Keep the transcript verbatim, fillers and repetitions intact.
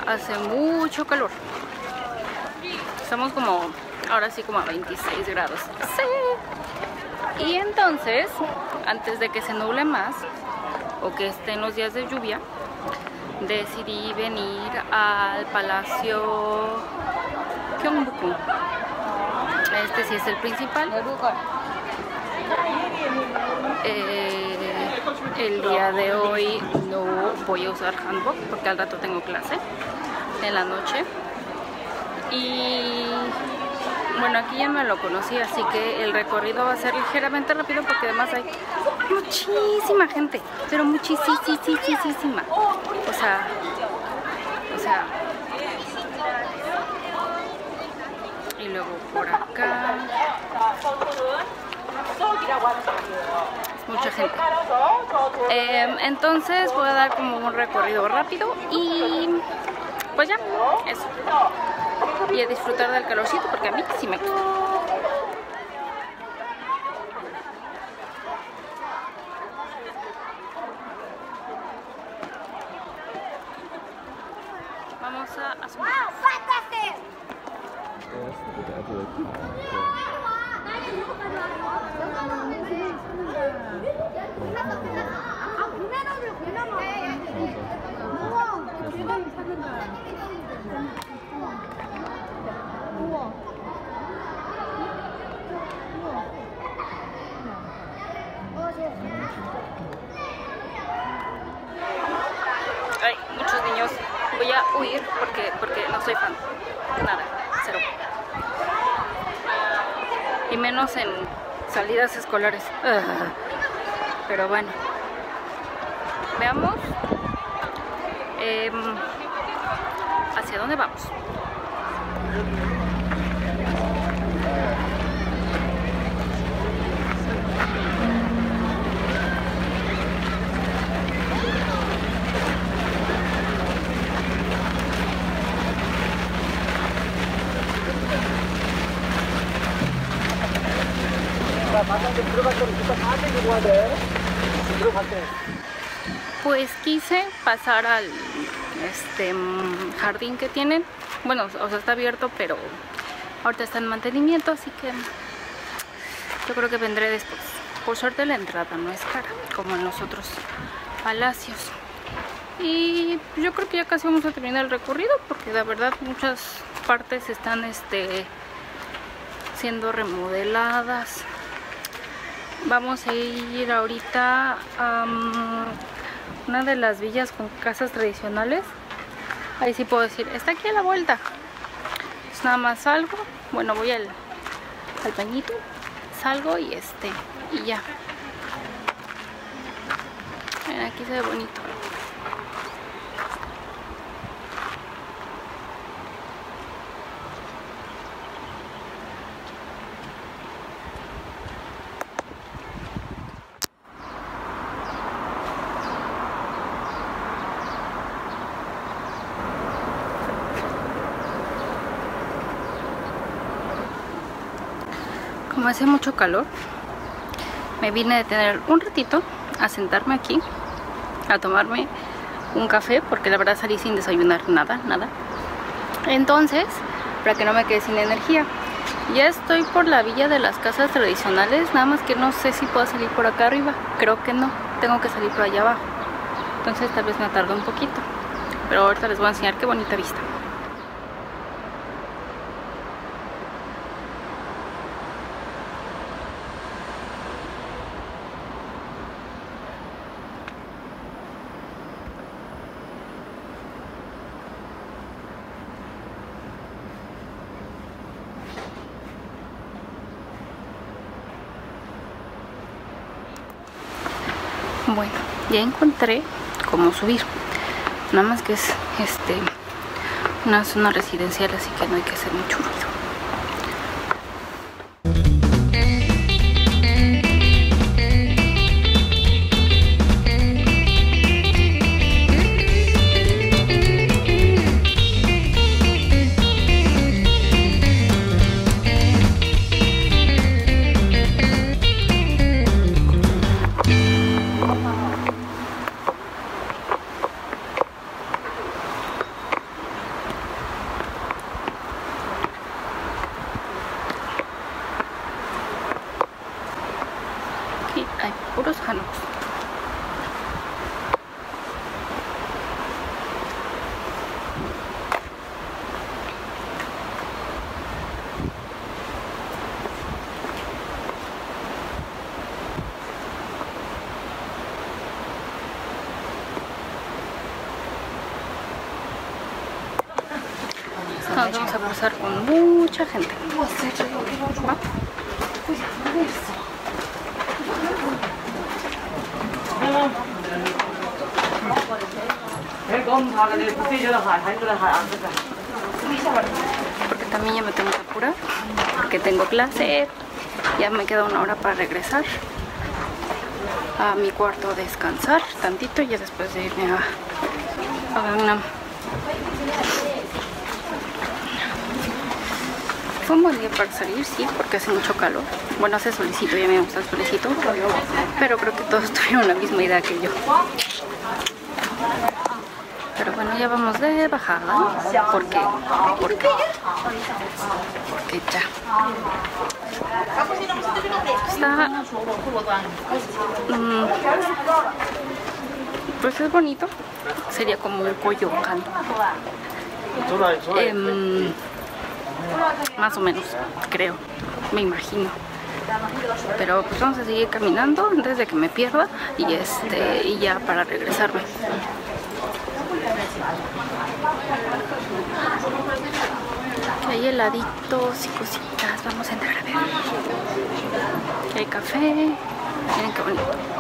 hace mucho calor. Estamos como, ahora sí como a veintiséis grados. Sí. Y entonces, antes de que se nuble más o que estén los días de lluvia, decidí venir al Palacio Gyeongbokgung. Este sí es el principal. Eh, el día de hoy no voy a usar hanbok porque al rato tengo clase en la noche. Y bueno, aquí ya me lo conocí, así que el recorrido va a ser ligeramente rápido porque además hay muchísima gente, pero muchísima. O sea, o sea. Y luego por acá. Es mucha gente. Eh, entonces voy a dar como un recorrido rápido y pues ya, eso. Y a disfrutar del calorcito porque a mí sí me gusta. Vamos a asumir. Hay muchos niños. Voy a huir porque, porque no soy fan. Nada, cero. Y menos en salidas escolares. Ugh. Pero bueno. Veamos. Eh, ¿Hacia dónde vamos? Pues quise pasar al este jardín que tienen. Bueno, o sea, está abierto, pero ahorita está en mantenimiento, así que yo creo que vendré después. Por suerte la entrada no es cara, como en los otros palacios. Y yo creo que ya casi vamos a terminar el recorrido, porque la verdad muchas partes están este siendo remodeladas. Vamos a ir ahorita a um, una de las villas con casas tradicionales. Ahí sí puedo decir, está aquí a la vuelta. Pues nada más salgo, bueno, voy al, al bañito, salgo y este, y ya. Miren, aquí se ve bonito. Como hace mucho calor, me vine a detener un ratito a sentarme aquí, a tomarme un café, porque la verdad salí sin desayunar nada, nada. Entonces, para que no me quede sin energía. Ya estoy por la villa de las casas tradicionales, nada más que no sé si puedo salir por acá arriba. Creo que no, tengo que salir por allá abajo. Entonces tal vez me tarde un poquito. Pero ahorita les voy a enseñar qué bonita vista. Bueno, ya encontré cómo subir. Nada más que es este una zona residencial, así que no hay que hacer mucho ruido. puros hanuks. Nos vamos a cruzar con mucha gente. ¿Va? Porque también ya me tengo que apurar, porque tengo clase. Ya me queda una hora para regresar a mi cuarto a descansar tantito y ya después de irme a, a Gangnam. Fue un buen día para salir, sí, porque hace mucho calor. Bueno, hace solecito, ya me gusta el solecito, pero creo que todos tuvieron la misma idea que yo. Pero bueno, ya vamos de bajada, porque, porque, porque ya está, mmm, pues es bonito, sería como un Coyoacán, eh, más o menos, creo, me imagino. Pero pues vamos a seguir caminando antes de que me pierda y este y ya para regresarme. Hay heladitos y cositas, vamos a entrar a ver. Aquí hay café, miren qué bonito.